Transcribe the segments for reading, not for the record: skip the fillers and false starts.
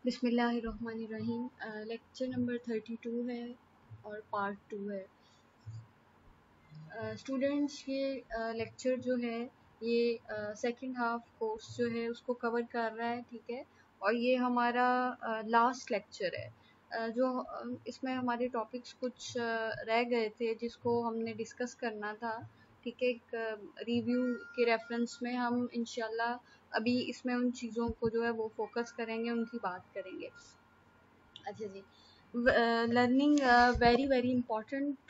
बिस्मिल्लाहिर्रहमानिर्रहीम। Lecture number 32 है और पार्ट 2 है। स्टूडेंट्स, ये लेक्चर जो है ये सेकंड हाफ कोर्स जो है उसको कवर कर रहा है, ठीक है। और ये हमारा लास्ट लेक्चर है। इसमें हमारे टॉपिक्स कुछ रह गए थे जिसको हमने डिस्कस करना था, ठीक है। एक रिव्यू के रेफरेंस में हम इंशाल्लाह अभी इसमें उन चीज़ों को जो है वो फोकस करेंगे, उनकी बात करेंगे। अच्छा जी, learning very very important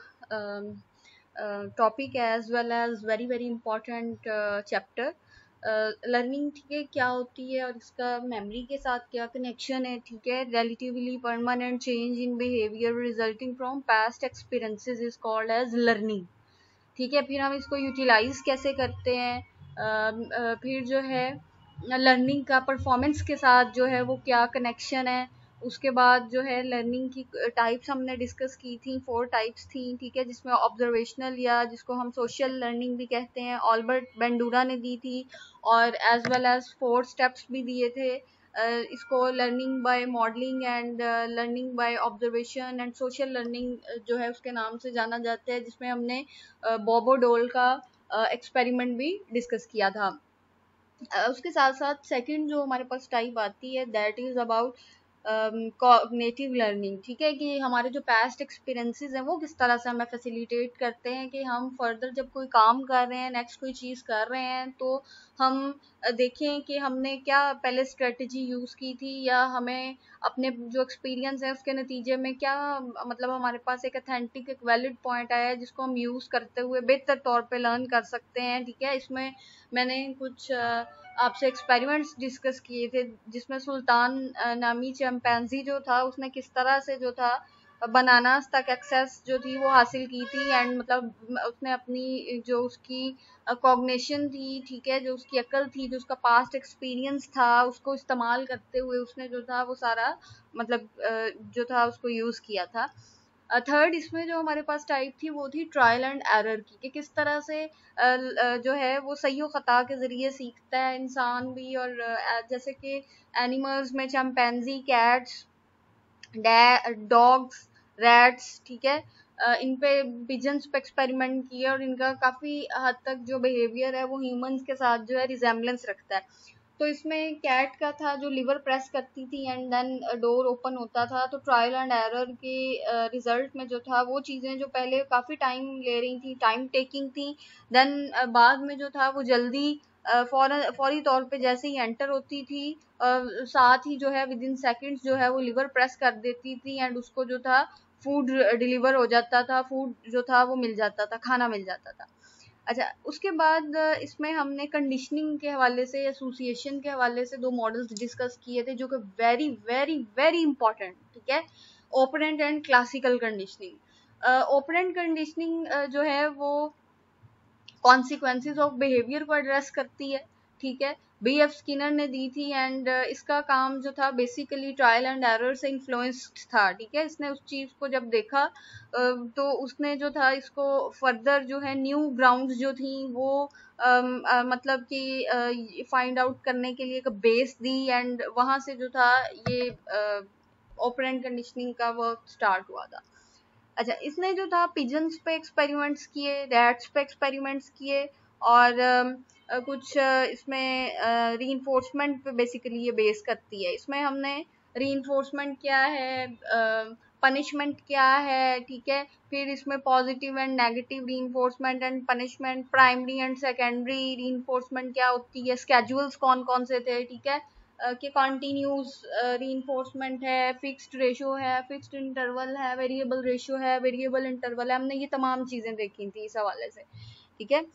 topic as well as very very important chapter. Learning, ठीक है, क्या होती है और इसका मेमोरी के साथ क्या कनेक्शन है, ठीक है। Relatively permanent change in behaviour resulting from past experiences is called as learning, ठीक है। फिर हम इसको यूटिलाइज कैसे करते हैं, फिर जो है लर्निंग का परफॉर्मेंस के साथ जो है वो क्या कनेक्शन है। उसके बाद जो है लर्निंग की टाइप्स हमने डिस्कस की थी, 4 टाइप्स थी, ठीक है, जिसमें ऑब्जर्वेशनल या जिसको हम सोशल लर्निंग भी कहते हैं, ऑल्बर्ट बेंडूरा ने दी थी, और एज वेल एज 4 स्टेप्स भी दिए थे। इसको learning by modelling and learning by observation and social learning जो है उसके नाम से जाना जाता है, जिसमें हमने बॉबो डोल का एक्सपेरिमेंट भी डिस्कस किया था। उसके साथ साथ सेकंड जो हमारे पास टाइप आती है that is about cognitive learning, ठीक है, कि हमारे जो पास्ट एक्सपीरियंसेस हैं वो किस तरह से हमें फैसिलिटेट करते हैं कि हम फर्दर जब कोई काम कर रहे हैं, नेक्स्ट कोई चीज़ कर रहे हैं, तो हम देखें कि हमने क्या पहले स्ट्रेटजी यूज़ की थी, या हमें अपने जो एक्सपीरियंस है उसके नतीजे में क्या मतलब हमारे पास एक अथेंटिक एक वैलिड पॉइंट आया है जिसको हम यूज़ करते हुए बेहतर तौर पे लर्न कर सकते हैं, ठीक है। इसमें मैंने कुछ आपसे एक्सपेरिमेंट्स डिस्कस किए थे, जिसमें सुल्तान नामी चिंपैंजी जो था उसने किस तरह से जो था बनानास तक एक्सेस जो थी वो हासिल की थी, एंड मतलब उसने अपनी जो उसकी कॉग्निशन थी, ठीक है, जो उसकी अकल थी, जो उसका पास्ट एक्सपीरियंस था, उसको इस्तेमाल करते हुए उसने जो था वो सारा मतलब जो था उसको यूज़ किया था। थर्ड इसमें जो हमारे पास टाइप थी वो थी ट्रायल एंड एरर की, कि किस तरह से जो है वो सही और ख़ता के ज़रिए सीखता है इंसान भी, और जैसे कि एनिमल्स में चिंपैंजी, कैट्स, डॉग्स, रैट्स, ठीक है, इन पे पिजन्स पे एक्सपेरिमेंट किया और इनका काफ़ी हद तक जो बिहेवियर है वो ह्यूमंस के साथ जो है रिजेम्बलेंस रखता है। तो इसमें कैट का था जो लिवर प्रेस करती थी एंड देन डोर ओपन होता था, तो ट्रायल एंड एरर के रिजल्ट में जो था वो चीज़ें जो पहले काफ़ी टाइम ले रही थी, टाइम टेकिंग थी, देन बाद में जो था वो जल्दी फौरी तौर पे जैसे ही एंटर होती थी, साथ ही जो है विद इन सेकेंड्स जो है वो लिवर प्रेस कर देती थी एंड उसको जो था फूड डिलीवर हो जाता था, फूड जो था वो मिल जाता था, खाना मिल जाता था। अच्छा, उसके बाद इसमें हमने कंडीशनिंग के हवाले से, एसोसिएशन के हवाले से 2 मॉडल्स डिस्कस किए थे जो कि वेरी वेरी वेरी इंपॉर्टेंट, ठीक है। Operant and classical conditioning. Operant conditioning जो है वो कॉन्सिक्वेंसेज ऑफ बिहेवियर को एड्रेस करती है, ठीक है। बी एफ स्किनर ने दी थी एंड इसका काम जो था बेसिकली ट्रायल एंड एरर से इन्फ्लुएंस्ड था, ठीक है। इसने उस चीज़ को जब देखा तो उसने जो था इसको फर्दर जो है न्यू ग्राउंड्स जो थी वो मतलब कि फाइंड आउट करने के लिए एक बेस दी, एंड वहाँ से जो था ये ऑपरेंट कंडीशनिंग का वर्क स्टार्ट हुआ था। अच्छा, इसने जो था पिजन्स पे एक्सपेरिमेंट्स किए, रैट्स पे एक्सपेरिमेंट्स किए, और कुछ इसमें रीइंफोर्समेंट पे बेसिकली ये बेस करती है। इसमें हमने रीइंफोर्समेंट क्या है, पनिशमेंट क्या है, ठीक है, फिर इसमें positive and negative reinforcement and punishment, primary and secondary reinforcement क्या होती है, स्केड्यूल्स कौन कौन से थे, ठीक है, कि कॉन्टीन्यूस रीइंफोर्समेंट है, फिक्स्ड रेशो है, फिक्स्ड इंटरवल है, वेरिएबल रेशो है, वेरिएबल इंटरवल है। हमने ये तमाम चीज़ें देखी थी इस हवाले से, ठीक है।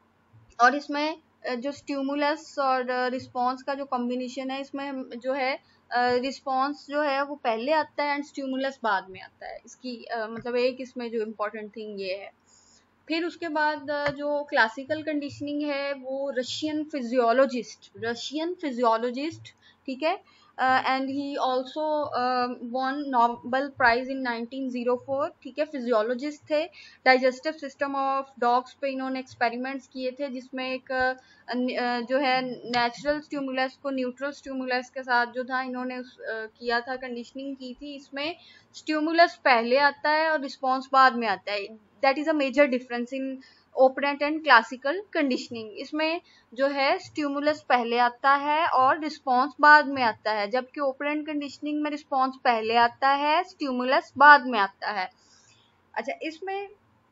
और इसमें जो स्टिमुलस और रिस्पांस का जो कॉम्बिनेशन है, इसमें जो है रिस्पांस जो है वो पहले आता है एंड स्टिमुलस बाद में आता है। इसकी मतलब एक इसमें जो इम्पोर्टेंट थिंग ये है। फिर उसके बाद जो क्लासिकल कंडीशनिंग है वो रशियन फिजियोलॉजिस्ट, ठीक है, and he also won Nobel prize in 1904, ठीक है। फिजियोलॉजिस्ट थे। डाइजेस्टिव सिस्टम ऑफ डॉग्स पे इन्होंने एक्सपेरिमेंट्स किए थे, जिसमें एक जो है नेचुरल स्टिमुलस को न्यूट्रल स्टिमुलस के साथ जो था इन्होंने किया था, कंडीशनिंग की थी। इसमें स्टिमुलस पहले आता है और रिस्पॉन्स बाद में आता है। That is a major difference in operant and classical conditioning. इसमें जो है स्टिमुलस पहले आता है और रिस्पॉन्स बाद में आता है, जबकि ओपरेंट कंडीशनिंग में रिस्पॉन्स पहले आता है, स्टिमुलस बाद में आता है। अच्छा, इसमें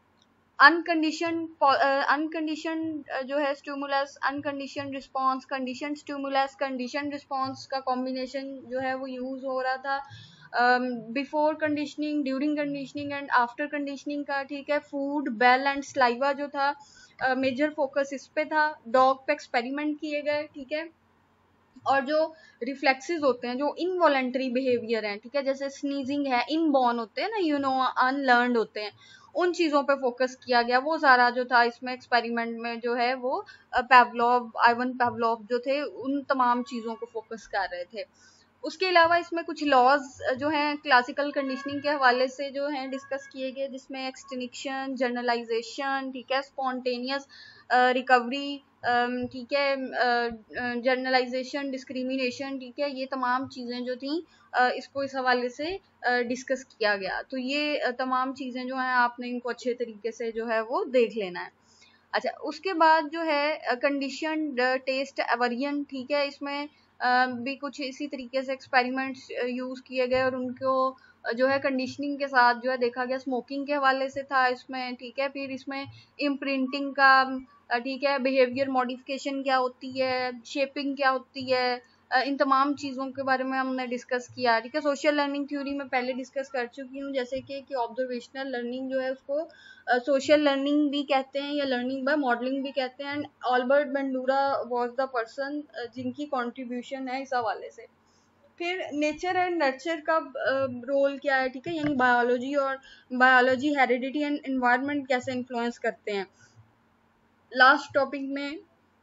अनकंडीशन जो है stimulus, unconditioned response, conditioned stimulus, conditioned response का कॉम्बिनेशन जो है वो यूज हो रहा था before conditioning, during conditioning and after conditioning का, ठीक है। फूड, बेल एंड स्लाइवा जो था मेजर फोकस इस पे था। डॉग पे एक्सपेरिमेंट किए गए, ठीक है। और जो रिफ्लेक्सेस होते हैं, जो इनवॉलेंट्री बिहेवियर हैं, ठीक है, जैसे स्नीजिंग है, इनबॉर्न होते हैं ना, यू नो, अनलर्नड होते हैं, उन चीजों पे फोकस किया गया। वो सारा जो था इसमें एक्सपेरिमेंट में जो है वो पेवलोव, आइवन पेवलोव जो थे, उन तमाम चीजों को फोकस कर रहे थे। उसके अलावा इसमें कुछ लॉज जो हैं क्लासिकल कंडीशनिंग के हवाले से जो हैं डिस्कस किए गए, जिसमें एक्सटिंक्शन, जर्नलाइजेशन, ठीक है, स्पॉन्टेनियस रिकवरी, ठीक है, जर्नलाइजेशन, डिस्क्रिमिनेशन, ठीक है, ये तमाम चीज़ें जो थी इसको इस हवाले से डिस्कस किया गया। तो ये तमाम चीज़ें जो हैं आपने इनको अच्छे तरीके से जो है वो देख लेना है। अच्छा, उसके बाद जो है कंडीशन टेस्ट एवरियन, ठीक है, इसमें भी कुछ इसी तरीके से एक्सपेरिमेंट्स यूज किए गए और उनको जो है कंडीशनिंग के साथ जो है देखा गया। स्मोकिंग के हवाले से था इसमें, ठीक है। फिर इसमें इम्प्रिंटिंग का, ठीक है, बिहेवियर मॉडिफिकेशन क्या होती है, शेपिंग क्या होती है, इन तमाम चीज़ों के बारे में हमने डिस्कस किया, ठीक है। सोशल लर्निंग थ्योरी में पहले डिस्कस कर चुकी हूँ, जैसे कि ऑब्जर्वेशनल लर्निंग जो है उसको सोशल लर्निंग भी कहते हैं या लर्निंग बाय मॉडलिंग भी कहते हैं। And Albert Bandura was the person जिनकी कंट्रीब्यूशन है इस हवाले से। फिर नेचर एंड नर्चर का रोल क्या है, ठीक है, यानी बायोलॉजी, हेरिडिटी एंड एनवायरनमेंट कैसे इन्फ्लुएंस करते हैं। लास्ट टॉपिक में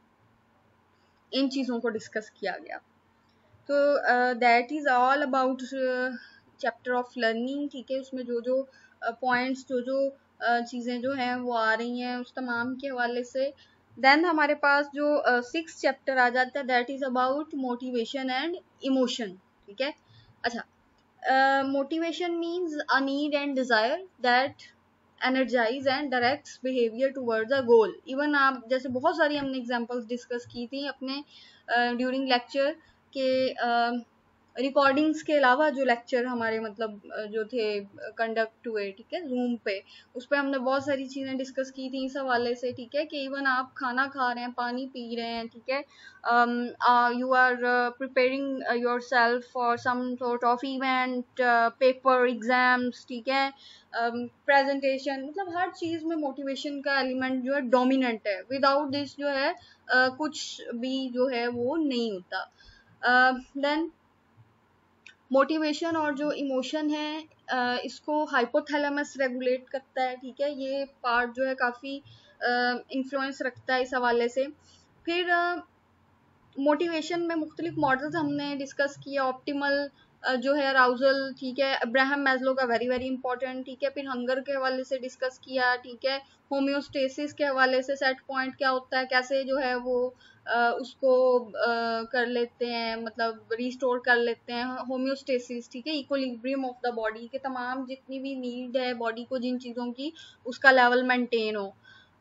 इन चीज़ों को डिस्कस किया गया। तो that is all about chapter of learning, ठीक है। उसमें जो जो पॉइंट्स, जो जो चीज़ें जो हैं वो आ रही हैं उस तमाम के हवाले से। देन हमारे पास जो 6th चैप्टर आ जाता है, that is about motivation and emotion, ठीक है। अच्छा, motivation means a need and desire that energise and directs behaviour towards a goal. Even आप जैसे बहुत सारी हमने एग्जांपल्स डिस्कस की थी अपने ड्यूरिंग लेक्चर के रिकॉर्डिंग्स के अलावा, जो लेक्चर हमारे मतलब जो थे कंडक्ट हुए, ठीक है, जूम पे, उस पर हमने बहुत सारी चीज़ें डिस्कस की थी इस हवाले से, ठीक है। कि इवन आप खाना खा रहे हैं, पानी पी रहे हैं, ठीक है, you are preparing yourself for some sort of event, paper, exams, ठीक है, प्रेजेंटेशन, मतलब हर चीज़ में मोटिवेशन का एलिमेंट जो है डोमिनेंट है। विदाउट दिस जो है कुछ भी जो है वो नहीं होता। देन मोटिवेशन और जो इमोशन है इसको हाइपोथैलेमस रेगुलेट करता है, ठीक है। ये पार्ट जो है काफ़ी इन्फ्लुएंस रखता है इस हवाले से। फिर मोटिवेशन में मुख्तलिफ मॉडल्स हमने डिस्कस किया। ऑप्टिमल जो है अराउजल, ठीक है, अब्राहम मैस्लो का वेरी वेरी इंपॉर्टेंट, ठीक है। फिर हंगर के हवाले से डिस्कस किया, ठीक है। होम्योस्टेसिस के हवाले से सेट पॉइंट क्या होता है, कैसे जो है वो उसको कर लेते हैं, मतलब रिस्टोर कर लेते हैं होम्योस्टेसिस, ठीक है, इक्विलिब्रियम ऑफ द बॉडी के तमाम जितनी भी नीड है बॉडी को, जिन चीज़ों की, उसका लेवल मेंटेन हो,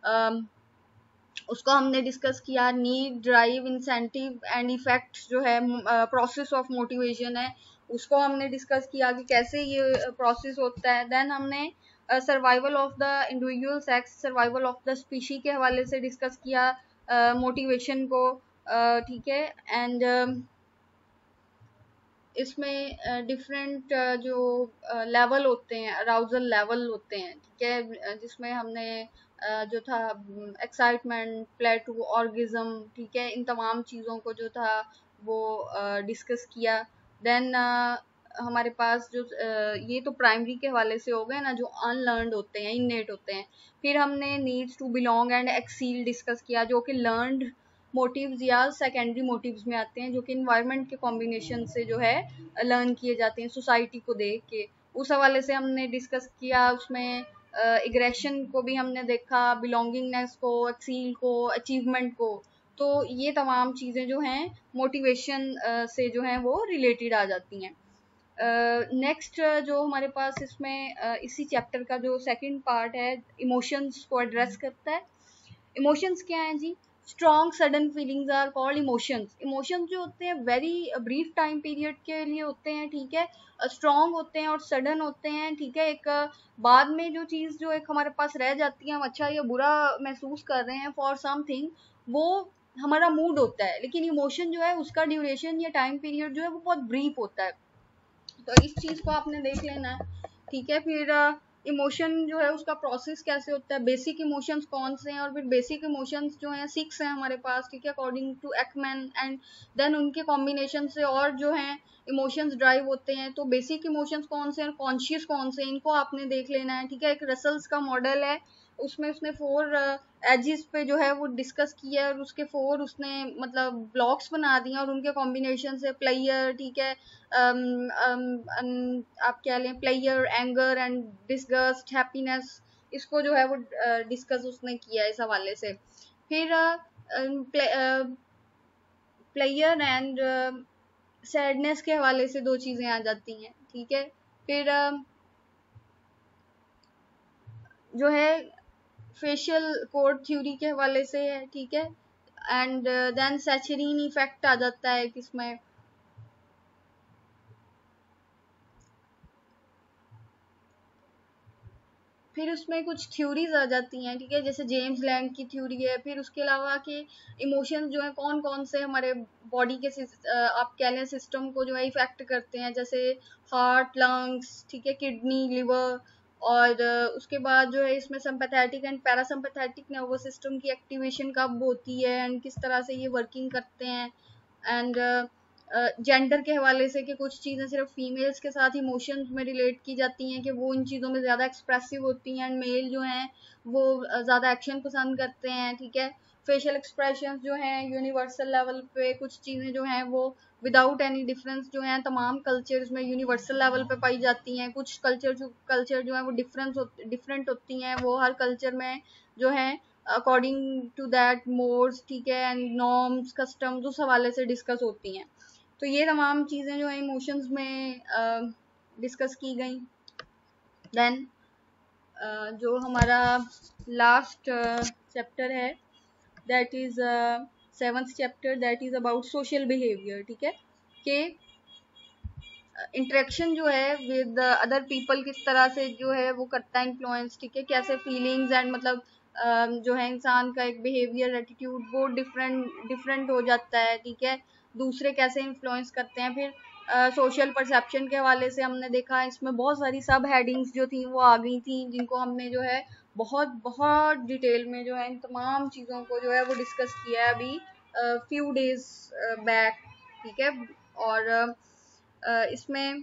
उसको हमने डिस्कस किया। Need, drive, incentive and effect जो है प्रोसेस ऑफ मोटिवेशन है, उसको हमने डिस्कस किया कि कैसे ये प्रोसेस होता है। देन हमने survival of the individual sex, survival of the species के हवाले से डिस्कस किया मोटिवेशन को, ठीक है। एंड इसमें डिफरेंट जो लेवल होते हैं, अराउजल लेवल होते हैं, ठीक है, जिसमें हमने जो था एक्साइटमेंट, प्लेटू, ऑर्गिज्म, ठीक है, इन तमाम चीज़ों को जो था वो डिस्कस किया। देन हमारे पास जो ये तो प्राइमरी के हवाले से हो गए ना, जो अनलर्नड होते हैं, इननेट होते हैं। फिर हमने needs to belong and excel discuss किया, जो कि लर्नड मोटिव्स या सेकेंडरी मोटिव्स में आते हैं, जो कि इन्वायरमेंट के कॉम्बिनेशन से जो है लर्न किए जाते हैं सोसाइटी को देख के। उस हवाले से हमने डिस्कस किया, उसमें एग्रेशन को भी हमने देखा, बिलोंगिंगनेस को, एक्सील को, अचीवमेंट को। तो ये तमाम चीज़ें जो हैं मोटिवेशन से जो हैं वो रिलेटेड आ जाती हैं। नेक्स्ट जो हमारे पास इसमें इसी चैप्टर का जो सेकंड पार्ट है, इमोशंस को एड्रेस करता है। इमोशंस क्या हैं जी? Strong sudden feelings are called emotions. Emotions जो होते हैं वेरी ब्रीफ टाइम पीरियड के लिए होते हैं, ठीक है, स्ट्रॉन्ग होते हैं और सडन होते हैं, ठीक है। एक बाद में जो चीज़ जो एक हमारे पास रह जाती है, हम अच्छा या बुरा महसूस कर रहे हैं फॉर समथिंग, वो हमारा मूड होता है। लेकिन इमोशन जो है उसका ड्यूरेशन या टाइम पीरियड जो है वो बहुत ब्रीफ होता है। तो इस चीज को आपने देख लेना है, ठीक है। फिर इमोशन जो है उसका प्रोसेस कैसे होता है, बेसिक इमोशंस कौन से हैं, और फिर बेसिक इमोशंस जो हैं 6 हैं हमारे पास, ठीक है, according to Ekman. And then उनके कॉम्बिनेशन से और जो हैं इमोशंस ड्राइव होते हैं। तो बेसिक इमोशंस कौन से हैं, कॉन्शियस कौन से हैं, इनको आपने देख लेना है, ठीक है। एक रसल्स का मॉडल है, उसमें उसने 4 एजिस पे जो है वो डिस्कस किया है, और उसके 4 उसने मतलब ब्लॉक्स बना दिए और उनके कॉम्बिनेशन से प्लेयर, ठीक है, आप क्या लें, player, anger and disgust, happiness, इसको जो है वो डिस्कस उसने किया इस हवाले से। फिर प्लेयर एंड सैडनेस के हवाले से 2 चीजें आ जाती हैं, ठीक है। फिर जो है फेशियल कोड थ्योरी के हवाले से है, ठीक है। एंड देन सैचरीन इफेक्ट आ जाता है किसमें, फिर उसमें कुछ थ्योरीज आ जाती हैं, ठीक है, जैसे जेम्स लैंग की थ्योरी है। फिर उसके अलावा कि इमोशंस जो है कौन कौन से हमारे बॉडी के आप कह लें सिस्टम को जो है इफेक्ट करते हैं, जैसे हार्ट, लंग्स, ठीक है, किडनी, लिवर। और उसके बाद जो है इसमें sympathetic and parasympathetic nervous system की एक्टिवेशन कब होती है एंड किस तरह से ये वर्किंग करते हैं। एंड जेंडर के हवाले से कि कुछ चीज़ें सिर्फ फीमेल्स के साथ इमोशंस में रिलेट की जाती हैं कि वो इन चीज़ों में ज़्यादा एक्सप्रेसिव होती हैं, एंड मेल जो हैं वो ज़्यादा एक्शन पसंद करते हैं, ठीक है। फेशियल एक्सप्रेशंस जो हैं यूनिवर्सल लेवल पे कुछ चीज़ें जो हैं वो विदाउट एनी डिफरेंस जो हैं तमाम कल्चर्स में यूनिवर्सल लेवल पे पाई जाती हैं। कुछ कल्चर जो है वो डिफरेंट होती हैं, वो हर कल्चर में जो है अकॉर्डिंग टू दैट मोड्स, ठीक है, एंड नॉर्म्स, कस्टम्स उस हवाले से डिस्कस होती हैं। तो ये तमाम चीज़ें जो है इमोशंस में डिस्कस की गई। देन जो हमारा लास्ट चैप्टर है, that is 7th chapter, that is about social behaviour, ठीक है, कि इंटरेक्शन जो है विद अदर पीपल किस तरह से जो है वो करता है इन्फ्लुएंस, ठीक है, कैसे फीलिंग्स एंड मतलब जो है इंसान का एक बिहेवियर, एटीट्यूड वो डिफरेंट हो जाता है, ठीक है, दूसरे कैसे इन्फ्लुएंस करते हैं। फिर सोशल परसेप्शन के हवाले से हमने देखा इसमें बहुत सारी सब हेडिंग्स जो थी वो आ गई थी, जिनको हमने जो है बहुत बहुत डिटेल में जो है इन तमाम चीज़ों को जो है वो डिस्कस किया है अभी फ्यू डेज बैक, ठीक है। और इसमें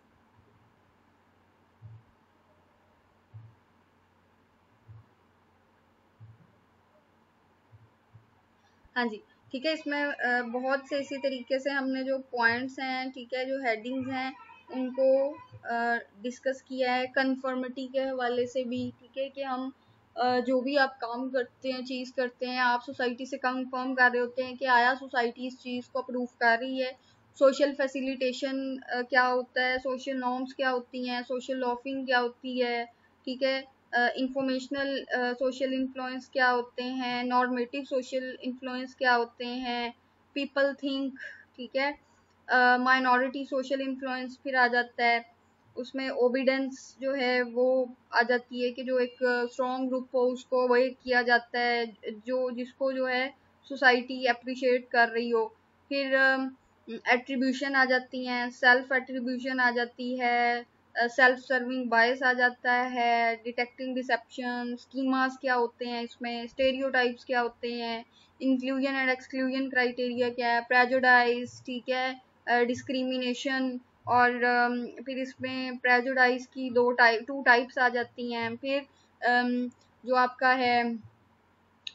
हाँ जी, ठीक है, इसमें बहुत से इसी तरीके से हमने जो पॉइंट्स हैं, ठीक है, जो हेडिंग्स हैं उनको डिस्कस किया है। कन्फर्मिटी के हवाले से भी, ठीक है, कि हम जो भी आप काम करते हैं, चीज़ करते हैं, आप सोसाइटी से कंफर्म कर रहे होते हैं कि आया सोसाइटी इस चीज़ को अप्रूव कर रही है। सोशल फैसिलिटेशन क्या होता है, सोशल नॉर्म्स क्या होती हैं, सोशल लॉफिंग क्या होती है, ठीक है, इंफॉर्मेशनल सोशल इन्फ्लुएंस क्या होते हैं, नॉर्मेटिव सोशल इन्फ्लुएंस क्या होते हैं, पीपल थिंक, ठीक है, माइनॉरिटी सोशल इन्फ्लुएंस फिर आ जाता है। उसमें ओबिडेंस जो है वो आ जाती है कि जो एक स्ट्रॉन्ग ग्रुप हो उसको वही किया जाता है जो जिसको जो है सोसाइटी अप्रिशिएट कर रही हो। फिर एट्रीब्यूशन आ जाती हैं, सेल्फ एट्रीब्यूशन आ जाती है, सेल्फ सर्विंग बायस आ जाता है, डिटेक्टिंग डिसेप्शन, स्कीमास क्या होते हैं, इसमें स्टेरियोटाइप्स क्या होते हैं, इंक्लूजन एंड एक्सक्लूजन क्राइटेरिया क्या है, प्रेजुडाइज, ठीक है, डिस्क्रिमिनेशन। और फिर इसमें प्रेजुडाइज की 2 टाइप्स आ जाती हैं। फिर जो आपका है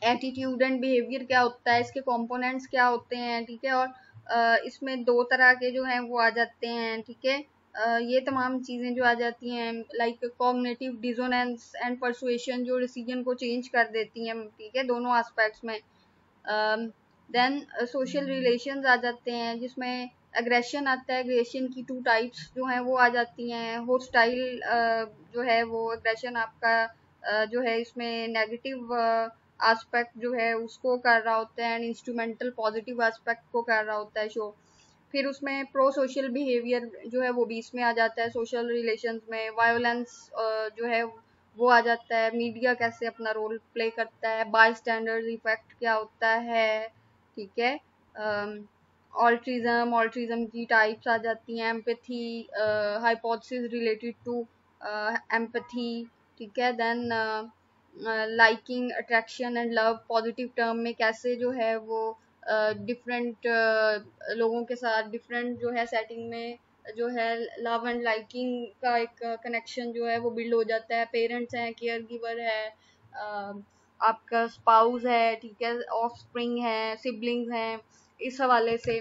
एटीट्यूड एंड बिहेवियर क्या होता है, इसके कंपोनेंट्स क्या होते हैं, ठीक है। और इसमें दो तरह के जो हैं वो आ जाते हैं, ठीक है। ये तमाम चीज़ें जो आ जाती हैं, like cognitive dissonance and persuasion, जो डिसीजन को चेंज कर देती हैं, ठीक है, दोनों एस्पेक्ट्स में। देन सोशल रिलेशंस आ जाते हैं, जिसमें एग्रेशन आता है। एग्रेशन की टू टाइप्स जो हैं वो आ जाती हैं। होस्टाइल जो है वो एग्रेशन आपका जो है इसमें नेगेटिव एस्पेक्ट जो है उसको कर रहा होता है, एंड इंस्ट्रूमेंटल पॉजिटिव एस्पेक्ट को कर रहा होता है शो। फिर उसमें प्रो सोशल बिहेवियर जो है वो भी इसमें आ जाता है। सोशल रिलेशंस में वायोलेंस जो है वो आ जाता है। मीडिया कैसे अपना रोल प्ले करता है, बाय स्टैंडर्ड इफेक्ट क्या होता है, ठीक है। ऑल्ट्रिज्म की टाइप्स आ जाती हैं। Empathy, hypothesis related to empathy, ठीक है। Then liking, attraction and love, positive term में कैसे जो है वो डिफरेंट लोगों के साथ डिफरेंट जो है सेटिंग में जो है लव एंड लाइकिंग का एक कनेक्शन जो है वो बिल्ड हो जाता है। पेरेंट्स हैं, केयर गिवर है, आपका स्पाउस है, ठीक है, ऑफ स्प्रिंग है, सिबलिंग्स हैं, इस हवाले से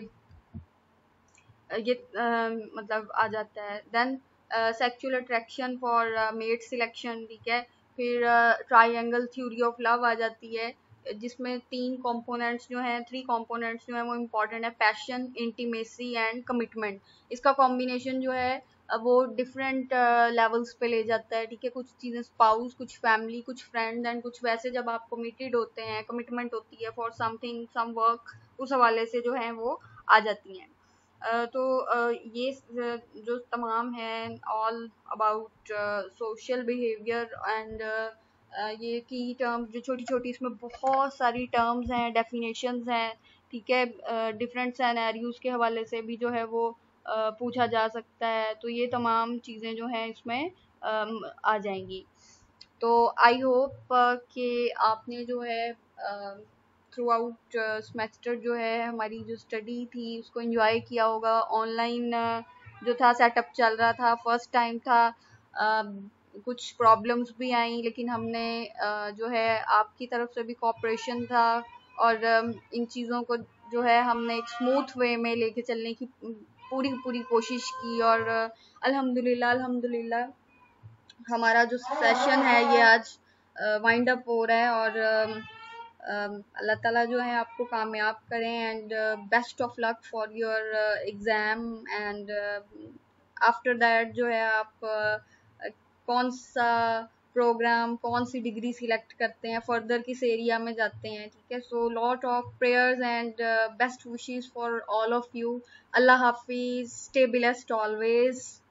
ये मतलब आ जाता है। Then sexual attraction for mate selection, ठीक है। फिर ट्राइंगल थ्योरी ऑफ लव आ जाती है, जिसमें तीन कंपोनेंट्स जो हैं, थ्री कंपोनेंट्स जो हैं वो इम्पोर्टेंट है। Passion, intimacy and commitment. इसका कॉम्बिनेशन जो है वो डिफरेंट लेवल्स पे ले जाता है, ठीक है। कुछ चीज़ें स्पाउस, कुछ फैमिली, कुछ फ्रेंड एंड कुछ वैसे जब आप कमिटेड होते हैं, कमिटमेंट होती है फॉर समथिंग, सम वर्क, उस हवाले से जो है वो आ जाती हैं। तो ये जो तमाम हैं all about social behaviour and ये की टर्म्स जो छोटी छोटी, इसमें बहुत सारी टर्म्स हैं, डेफिनेशंस हैं, ठीक है। डिफरेंट सिनेरियोज के हवाले से भी जो है वो पूछा जा सकता है। तो ये तमाम चीज़ें जो हैं इसमें आ जाएंगी। तो आई होप कि आपने जो है थ्रू आउट सेमेस्टर जो है हमारी जो स्टडी थी उसको एंजॉय किया होगा। ऑनलाइन जो था सेटअप चल रहा था, फर्स्ट टाइम था, कुछ प्रॉब्लम्स भी आई, लेकिन हमने जो है आपकी तरफ से भी कोऑपरेशन था, और इन चीज़ों को जो है हमने एक स्मूथ वे में लेके चलने की पूरी पूरी कोशिश की। और अल्हम्दुलिल्लाह अल्हम्दुलिल्लाह हमारा जो सेशन है ये आज वाइंड अप हो रहा है। और अल्लाह ताला जो है आपको कामयाब करें, and best of luck for your exam. And after that जो है आप कौन सा प्रोग्राम, कौन सी डिग्री सिलेक्ट करते हैं, फर्दर किस एरिया में जाते हैं, ठीक है। So lot of prayers and best wishes for all of you. अल्लाह हाफिज़, स्टे ब्लेस्ड ऑलवेज।